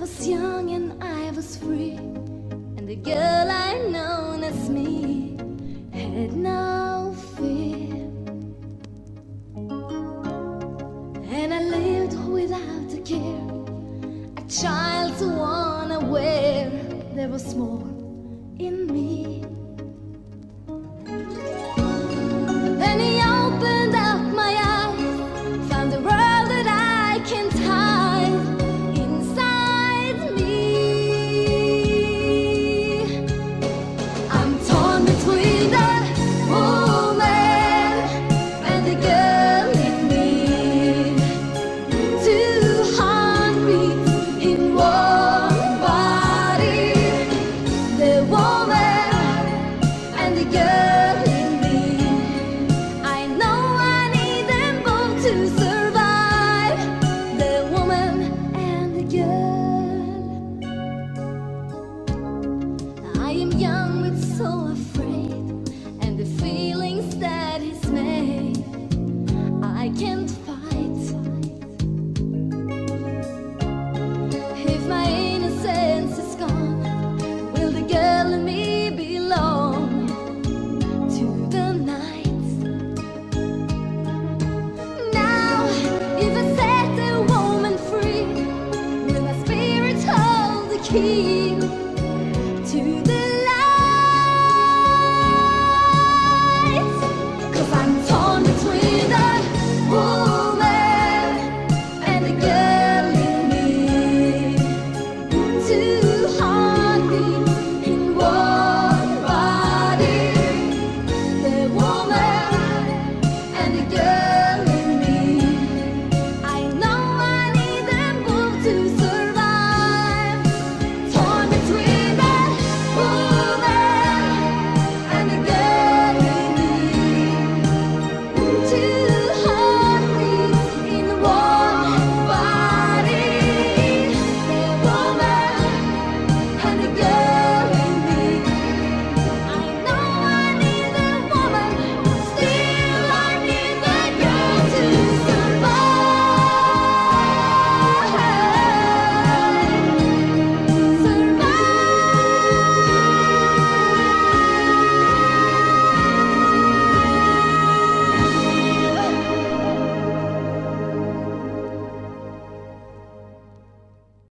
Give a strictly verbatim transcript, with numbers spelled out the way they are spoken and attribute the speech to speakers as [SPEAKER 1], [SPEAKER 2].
[SPEAKER 1] was young and I was free, and the girl I known as me had no fear. And I lived without a care, a child so unaware there was more in me. Then he opened up my eyes, found the world that I can't hide inside me. I'm torn between the woman and the girl in me. Two heartbeats in one body. The woman and the girl in me. I know I need them both to survive. The woman and the girl. I am young but so afraid, and the feelings that he's made I can't fight. If my innocence is gone, will the girl in me belong to the night? Now, if I set a woman free, will my spirit hold the key?